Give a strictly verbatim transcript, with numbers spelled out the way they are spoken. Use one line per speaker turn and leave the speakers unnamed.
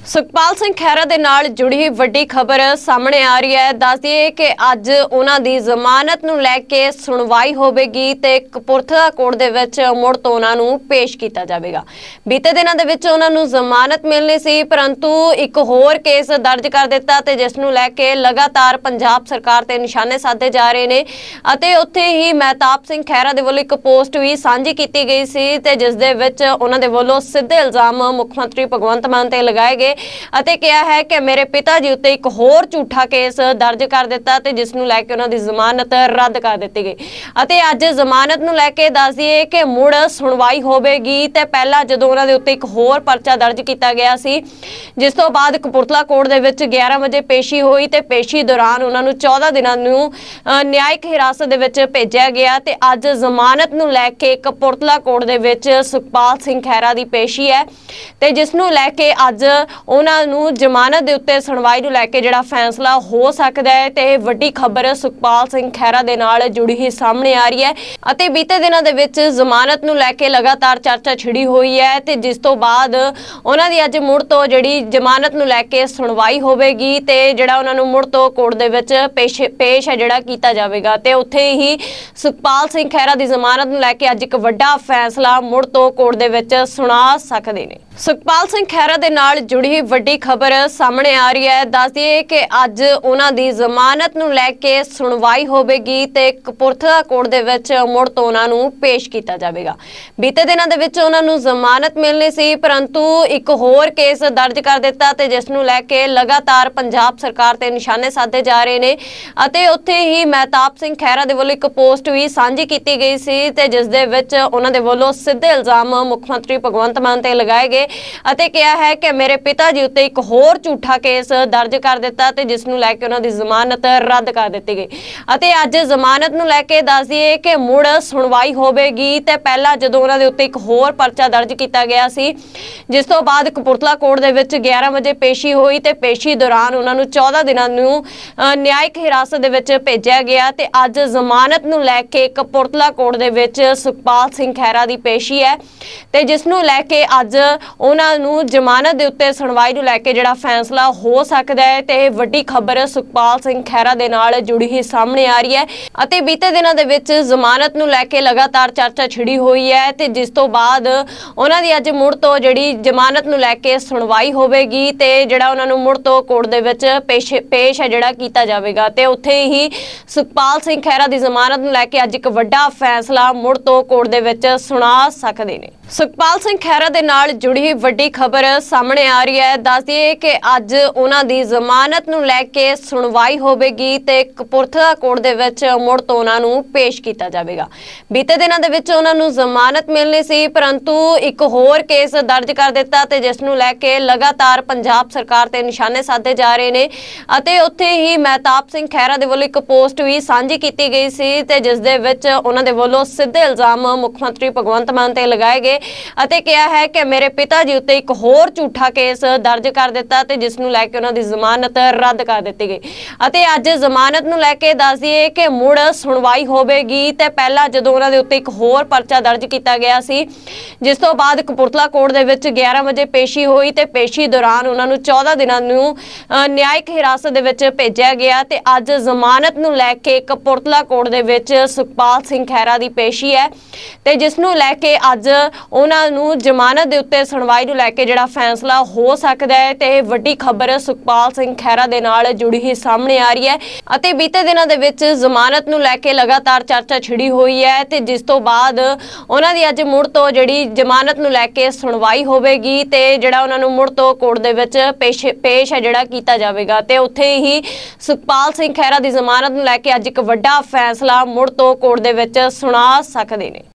ਸੁਖਪਾਲ ਸਿੰਘ ਖਹਿਰਾ ਦੇ ਨਾਲ ਜੁੜੀ ਵੱਡੀ ਖਬਰ ਸਾਹਮਣੇ ਆ ਰਹੀ ਹੈ। ਦੱਸ ਦਈਏ ਕਿ ਅੱਜ ਉਹਨਾਂ ਦੀ ਜ਼ਮਾਨਤ ਨੂੰ ਲੈ ਕੇ ਸੁਣਵਾਈ ਹੋਵੇਗੀ ਤੇ ਕਪੂਰਥਲਾ ਕੋਰਟ ਦੇ ਵਿੱਚ ਮੁੜ ਤੋਂ ਉਹਨਾਂ ਨੂੰ ਪੇਸ਼ ਕੀਤਾ ਜਾਵੇਗਾ। ਬੀਤੇ ਦਿਨਾਂ ਦੇ ਵਿੱਚ ਉਹਨਾਂ ਨੂੰ ਜ਼ਮਾਨਤ ਮਿਲਣੀ ਸੀ, ਪਰੰਤੂ ਇੱਕ ਹੋਰ ਕੇਸ ਦਰਜ ਕਰ ਦਿੱਤਾ ਤੇ ਜਿਸ ਨੂੰ ਲੈ ਕੇ ਲਗਾਤਾਰ ਪੰਜਾਬ ਸਰਕਾਰ ਤੇ ਨਿਸ਼ਾਨੇ ਸਾਧੇ ਜਾ ਰਹੇ ਨੇ ਅਤੇ ਉੱਥੇ ਹੀ ਮਹਿਤਾਬ ਸਿੰਘ ਖਹਿਰਾ ਦੇ ਵੱਲੋਂ ਇੱਕ ਪੋਸਟ ਵੀ ਸਾਂਝੀ ਕੀਤੀ ਗਈ ਸੀ ਤੇ ਜਿਸ ਦੇ ਵਿੱਚ ਉਹਨਾਂ ਦੇ ਵੱਲੋਂ ਸਿੱਧੇ ਇਲਜ਼ਾਮ ਮੁੱਖ ਮੰਤਰੀ ਭਗਵੰਤ ਮਾਨ ਤੇ ਲਗਾਏ ਗਏ ਅਤੇ ਕਿਹਾ ਹੈ ਕਿ ਮੇਰੇ ਪਿਤਾ ਜੀ ਉੱਤੇ ਇੱਕ ਹੋਰ ਝੂਠਾ ਕੇਸ ਦਰਜ ਕਰ ਦਿੱਤਾ ਤੇ ਜਿਸ ਨੂੰ ਲੈ ਕੇ ਉਹਨਾਂ ਦੀ ਜ਼ਮਾਨਤ ਰੱਦ ਕਰ ਦਿੱਤੀ ਗਈ ਅਤੇ ਅੱਜ ਜ਼ਮਾਨਤ ਨੂੰ ਲੈ ਕੇ ਦੱਸ ਦਈਏ ਕਿ ਮੁੜ ਸੁਣਵਾਈ ਹੋਵੇਗੀ ਤੇ ਪਹਿਲਾਂ ਜਦੋਂ ਉਹਨਾਂ ਦੇ ਉੱਤੇ ਇੱਕ ਹੋਰ ਪਰਚਾ ਦਰਜ ਕੀਤਾ ਗਿਆ ਸੀ, ਜਿਸ ਤੋਂ ਬਾਅਦ ਕਪੂਰਥਲਾ ਕੋਰਟ ਦੇ ਵਿੱਚ ਗਿਆਰਾਂ ਵਜੇ ਪੇਸ਼ੀ ਹੋਈ ਤੇ ਪੇਸ਼ੀ ਦੌਰਾਨ ਉਹਨਾਂ ਨੂੰ ਚੌਦਾਂ ਦਿਨਾਂ ਨੂੰ ਨਿਆਇਕ ਹਿਰਾਸਤ ਦੇ ਵਿੱਚ ਭੇਜਿਆ ਗਿਆ ਤੇ ਅੱਜ ਜ਼ਮਾਨਤ ਨੂੰ ਲੈ ਕੇ ਕਪੂਰਥਲਾ ਕੋਰਟ ਦੇ ਵਿੱਚ ਸੁਖਪਾਲ ਸਿੰਘ ਖਹਿਰਾ ਦੀ ਪੇਸ਼ੀ ਹੈ ਤੇ ਜਿਸ ਨੂੰ ਲੈ ਕੇ ਅੱਜ ਉਹਨਾਂ ਨੂੰ ਜ਼ਮਾਨਤ ਦੇ ਉੱਤੇ ਸੁਣਵਾਈ ਨੂੰ ਲੈ ਕੇ ਜਿਹੜਾ ਫੈਸਲਾ ਹੋ ਸਕਦਾ ਹੈ ਤੇ ਇਹ ਵੱਡੀ ਖਬਰ ਸੁਖਪਾਲ ਸਿੰਘ ਖਹਿਰਾ ਦੇ ਨਾਲ ਜੁੜੀ ਹੀ ਸਾਹਮਣੇ ਆ ਰਹੀ ਹੈ ਅਤੇ ਬੀਤੇ ਦਿਨਾਂ ਦੇ ਵਿੱਚ ਜ਼ਮਾਨਤ ਨੂੰ ਲੈ ਕੇ ਲਗਾਤਾਰ ਚਰਚਾ ਛਿੜੀ ਹੋਈ ਹੈ ਤੇ ਜਿਸ ਤੋਂ ਬਾਅਦ ਉਹਨਾਂ ਦੀ ਅੱਜ ਮੁੜ ਤੋਂ ਜਿਹੜੀ ਜ਼ਮਾਨਤ ਨੂੰ ਲੈ ਕੇ ਸੁਣਵਾਈ ਹੋਵੇਗੀ ਤੇ ਜਿਹੜਾ ਉਹਨਾਂ ਨੂੰ ਮੁੜ ਤੋਂ ਕੋਰਟ ਦੇ ਵਿੱਚ ਪੇਸ਼ ਪੇਸ਼ ਹੈ ਜਿਹੜਾ ਕੀਤਾ ਜਾਵੇਗਾ ਤੇ ਉੱਥੇ ਹੀ ਸੁਖਪਾਲ ਸਿੰਘ ਖਹਿਰਾ ਦੀ ਜ਼ਮਾਨਤ ਨੂੰ ਲੈ ਕੇ ਅੱਜ ਇੱਕ ਵੱਡਾ ਫੈਸਲਾ ਮੁੜ ਤੋਂ ਕੋਰਟ ਦੇ ਵਿੱਚ ਸੁਣਾ ਸਕਦੇ ਨੇ। ਸੁਖਪਾਲ ਸਿੰਘ ਖਹਿਰਾ ਦੇ ਨਾਲ ਜੁੜੀ ਵੱਡੀ ਖਬਰ ਸਾਹਮਣੇ ਆ ਰਹੀ ਹੈ। ਦੱਸ ਦਈਏ ਕਿ ਅੱਜ ਉਹਨਾਂ ਦੀ ਜ਼ਮਾਨਤ ਨੂੰ ਲੈ ਕੇ ਸੁਣਵਾਈ ਹੋਵੇਗੀ ਤੇ ਕਪੂਰਥਲਾ ਕੋਰਟ ਦੇ ਵਿੱਚ ਮੁੜ ਤੋਂ ਉਹਨਾਂ ਨੂੰ ਪੇਸ਼ ਕੀਤਾ ਜਾਵੇਗਾ। ਬੀਤੇ ਦਿਨਾਂ ਦੇ ਵਿੱਚ ਉਹਨਾਂ ਨੂੰ ਜ਼ਮਾਨਤ ਮਿਲਣੀ ਸੀ, ਪਰੰਤੂ ਇੱਕ ਹੋਰ ਕੇਸ ਦਰਜ ਕਰ ਦਿੱਤਾ ਤੇ ਜਿਸ ਨੂੰ ਲੈ ਕੇ ਲਗਾਤਾਰ ਪੰਜਾਬ ਸਰਕਾਰ ਤੇ ਨਿਸ਼ਾਨੇ ਸਾਧੇ ਜਾ ਰਹੇ ਨੇ ਅਤੇ ਉੱਥੇ ਹੀ ਮਹਿਤਾਬ ਸਿੰਘ ਖਹਿਰਾ ਦੇ ਵੱਲੋਂ ਇੱਕ ਪੋਸਟ ਵੀ ਸਾਂਝੀ ਕੀਤੀ ਗਈ ਸੀ ਤੇ ਜਿਸ ਦੇ ਵਿੱਚ ਉਹਨਾਂ ਦੇ ਵੱਲੋਂ ਸਿੱਧੇ ਇਲਜ਼ਾਮ ਮੁੱਖ ਮੰਤਰੀ ਭਗਵੰਤ ਮਾਨ ਤੇ ਲਗਾਏ ਗਏ ਅਤੇ ਕਿਹਾ ਹੈ ਕਿ ਮੇਰੇ ਪਿਤਾ ਜੀ ਉੱਤੇ ਇੱਕ ਹੋਰ ਝੂਠਾ ਕੇਸ ਦਰਜ ਕਰ ਦਿੱਤਾ ਤੇ ਜਿਸ ਨੂੰ ਲੈ ਕੇ ਉਹਨਾਂ ਦੀ ਜ਼ਮਾਨਤ ਰੱਦ ਕਰ ਦਿੱਤੀ ਗਈ ਅਤੇ ਅੱਜ ਜ਼ਮਾਨਤ ਨੂੰ ਲੈ ਕੇ ਦੱਸ ਦਈਏ ਕਿ ਮੁੜ ਸੁਣਵਾਈ ਹੋਵੇਗੀ ਤੇ ਪਹਿਲਾਂ ਜਦੋਂ ਉਹਨਾਂ ਦੇ ਉੱਤੇ ਇੱਕ ਹੋਰ ਪਰਚਾ ਦਰਜ ਕੀਤਾ ਗਿਆ ਸੀ, ਜਿਸ ਤੋਂ ਬਾਅਦ ਕਪੂਰਥਲਾ ਕੋਰਟ ਦੇ ਵਿੱਚ ਗਿਆਰਾਂ ਵਜੇ ਪੇਸ਼ੀ ਹੋਈ ਤੇ ਪੇਸ਼ੀ ਦੌਰਾਨ ਉਹਨਾਂ ਨੂੰ ਚੌਦਾਂ ਦਿਨਾਂ ਨੂੰ ਨਿਆਇਕ ਹਿਰਾਸਤ ਦੇ ਵਿੱਚ ਭੇਜਿਆ ਗਿਆ ਤੇ ਅੱਜ ਜ਼ਮਾਨਤ ਨੂੰ ਲੈ ਕੇ ਕਪੂਰਥਲਾ ਕੋਰਟ ਦੇ ਵਿੱਚ ਸੁਖਪਾਲ ਸਿੰਘ ਖਹਿਰਾ ਦੀ ਪੇਸ਼ੀ ਹੈ ਤੇ ਜਿਸ ਨੂੰ ਲੈ ਕੇ ਅੱਜ ਉਹਨਾਂ ਨੂੰ ਜ਼ਮਾਨਤ ਦੇ ਉੱਤੇ ਸੁਣਵਾਈ ਨੂੰ ਲੈ ਕੇ ਜਿਹੜਾ ਫੈਸਲਾ ਹੋ ਸਕਦਾ ਹੈ ਤੇ ਇਹ ਵੱਡੀ ਖਬਰ ਸੁਖਪਾਲ ਸਿੰਘ ਖਹਿਰਾ ਦੇ ਨਾਲ ਜੁੜੀ ਹੀ ਸਾਹਮਣੇ ਆ ਰਹੀ ਹੈ ਅਤੇ ਬੀਤੇ ਦਿਨਾਂ ਦੇ ਵਿੱਚ ਜ਼ਮਾਨਤ ਨੂੰ ਲੈ ਕੇ ਲਗਾਤਾਰ ਚਰਚਾ ਛਿੜੀ ਹੋਈ ਹੈ ਤੇ ਜਿਸ ਤੋਂ ਬਾਅਦ ਉਹਨਾਂ ਦੀ ਅੱਜ ਮੁੜ ਤੋਂ ਜਿਹੜੀ ਜ਼ਮਾਨਤ ਨੂੰ ਲੈ ਕੇ ਸੁਣਵਾਈ ਹੋਵੇਗੀ ਤੇ ਜਿਹੜਾ ਉਹਨਾਂ ਨੂੰ ਮੁੜ ਤੋਂ ਕੋਰਟ ਦੇ ਵਿੱਚ ਪੇਸ਼ ਪੇਸ਼ ਹੈ ਜਿਹੜਾ ਕੀਤਾ ਜਾਵੇਗਾ ਤੇ ਉੱਥੇ ਹੀ ਸੁਖਪਾਲ ਸਿੰਘ ਖਹਿਰਾ ਦੀ ਜ਼ਮਾਨਤ ਨੂੰ ਲੈ ਕੇ ਅੱਜ ਇੱਕ ਵੱਡਾ ਫੈਸਲਾ ਮੁੜ ਤੋਂ ਕੋਰਟ ਦੇ ਵਿੱਚ ਸੁਣਾ ਸਕਦੇ ਨੇ। ਸੁਖਪਾਲ ਸਿੰਘ ਖਹਿਰਾ ਦੇ ਨਾਲ ਜੁੜੀ ਵੱਡੀ ਖਬਰ ਸਾਹਮਣੇ ਆ ਰਹੀ ਹੈ। ਦੱਸ ਦਈਏ ਕਿ ਅੱਜ ਉਹਨਾਂ ਦੀ ਜ਼ਮਾਨਤ ਨੂੰ ਲੈ ਕੇ ਸੁਣਵਾਈ ਹੋਵੇਗੀ ਤੇ ਕਪੂਰਥਲਾ ਕੋਰਟ ਦੇ ਵਿੱਚ ਮੁੜ ਤੋਂ ਉਹਨਾਂ ਨੂੰ ਪੇਸ਼ ਕੀਤਾ ਜਾਵੇਗਾ। ਬੀਤੇ ਦਿਨਾਂ ਦੇ ਵਿੱਚ ਉਹਨਾਂ ਨੂੰ ਜ਼ਮਾਨਤ ਮਿਲਣੀ ਸੀ, ਪਰੰਤੂ ਇੱਕ ਹੋਰ ਕੇਸ ਦਰਜ ਕਰ ਦਿੱਤਾ ਤੇ ਜਿਸ ਨੂੰ ਲੈ ਕੇ ਲਗਾਤਾਰ ਪੰਜਾਬ ਸਰਕਾਰ ਤੇ ਨਿਸ਼ਾਨੇ ਸਾਧੇ ਜਾ ਰਹੇ ਨੇ ਅਤੇ ਉੱਥੇ ਹੀ ਮਹਿਤਾਬ ਸਿੰਘ ਖਹਿਰਾ ਦੇ ਵੱਲੋਂ ਇੱਕ ਪੋਸਟ ਵੀ ਸਾਂਝੀ ਕੀਤੀ ਗਈ ਸੀ ਤੇ ਜਿਸ ਦੇ ਵਿੱਚ ਉਹਨਾਂ ਦੇ ਵੱਲੋਂ ਸਿੱਧੇ ਇਲਜ਼ਾਮ ਮੁੱਖ ਮੰਤਰੀ ਭਗਵੰਤ ਮਾਨ ਤੇ ਲਗਾਏ ਗਏ ਅਤੇ ਕਿਹਾ ਹੈ ਕਿ ਮੇਰੇ ਪਿਤਾ ਜੀ ਉੱਤੇ ਇੱਕ ਹੋਰ ਝੂਠਾ ਕੇਸ ਦਰਜ ਕਰ ਦਿੱਤਾ ਤੇ ਜਿਸ ਨੂੰ ਲੈ ਕੇ ਉਹਨਾਂ ਦੀ ਜ਼ਮਾਨਤ ਰੱਦ ਕਰ ਦਿੱਤੀ ਗਈ ਅਤੇ ਅੱਜ ਜ਼ਮਾਨਤ ਨੂੰ ਲੈ ਕੇ ਦੱਸ ਦਈਏ ਕਿ ਮੁੜ ਸੁਣਵਾਈ ਹੋਵੇਗੀ ਤੇ ਪਹਿਲਾਂ ਜਦੋਂ ਉਹਨਾਂ ਦੇ ਉੱਤੇ ਇੱਕ ਹੋਰ ਪਰਚਾ ਦਰਜ ਕੀਤਾ ਗਿਆ ਸੀ, ਜਿਸ ਤੋਂ ਬਾਅਦ ਕਪੂਰਥਲਾ ਕੋਰਟ ਦੇ ਵਿੱਚ ਗਿਆਰਾਂ ਵਜੇ ਪੇਸ਼ੀ ਹੋਈ ਤੇ ਪੇਸ਼ੀ ਦੌਰਾਨ ਉਹਨਾਂ ਨੂੰ ਚੌਦਾਂ ਦਿਨਾਂ ਨੂੰ ਨਿਆਇਕ ਹਿਰਾਸਤ ਦੇ ਵਿੱਚ ਭੇਜਿਆ ਗਿਆ ਤੇ ਅੱਜ ਜ਼ਮਾਨਤ ਨੂੰ ਲੈ ਕੇ ਕਪੂਰਥਲਾ ਕੋਰਟ ਦੇ ਵਿੱਚ ਸੁਖਪਾਲ ਸਿੰਘ ਖਹਿਰਾ ਦੀ ਪੇਸ਼ੀ ਹੈ ਤੇ ਜਿਸ ਨੂੰ ਲੈ ਕੇ ਅੱਜ ਉਹਨਾਂ ਨੂੰ ਜ਼ਮਾਨਤ ਦੇ ਉੱਤੇ ਸੁਣਵਾਈ ਨੂੰ ਲੈ ਕੇ ਜਿਹੜਾ ਫੈਸਲਾ ਹੋ ਸਕਦਾ ਹੈ ਤੇ ਇਹ ਵੱਡੀ ਖਬਰ ਸੁਖਪਾਲ ਸਿੰਘ ਖਹਿਰਾ ਦੇ ਨਾਲ ਜੁੜੀ ਹੀ ਸਾਹਮਣੇ ਆ ਰਹੀ ਹੈ ਅਤੇ ਬੀਤੇ ਦਿਨਾਂ ਦੇ ਵਿੱਚ ਜ਼ਮਾਨਤ ਨੂੰ ਲੈ ਕੇ ਲਗਾਤਾਰ ਚਰਚਾ ਛਿੜੀ ਹੋਈ ਹੈ ਤੇ ਜਿਸ ਤੋਂ ਬਾਅਦ ਉਹਨਾਂ ਦੀ ਅੱਜ ਮੁੜ ਤੋਂ ਜਿਹੜੀ ਜ਼ਮਾਨਤ ਨੂੰ ਲੈ ਕੇ ਸੁਣਵਾਈ ਹੋਵੇਗੀ ਤੇ ਜਿਹੜਾ ਉਹਨਾਂ ਨੂੰ ਮੁੜ ਤੋਂ ਕੋਰਟ ਦੇ ਵਿੱਚ ਪੇਸ਼ ਪੇਸ਼ ਹੈ ਜਿਹੜਾ ਕੀਤਾ ਜਾਵੇਗਾ ਤੇ ਉੱਥੇ ਹੀ ਸੁਖਪਾਲ ਸਿੰਘ ਖਹਿਰਾ ਦੀ ਜ਼ਮਾਨਤ ਨੂੰ ਲੈ ਕੇ ਅੱਜ ਇੱਕ ਵੱਡਾ ਫੈਸਲਾ ਮੁੜ ਤੋਂ ਕੋਰਟ ਦੇ ਵਿੱਚ ਸੁਣਾ ਸਕਦੇ ਨੇ।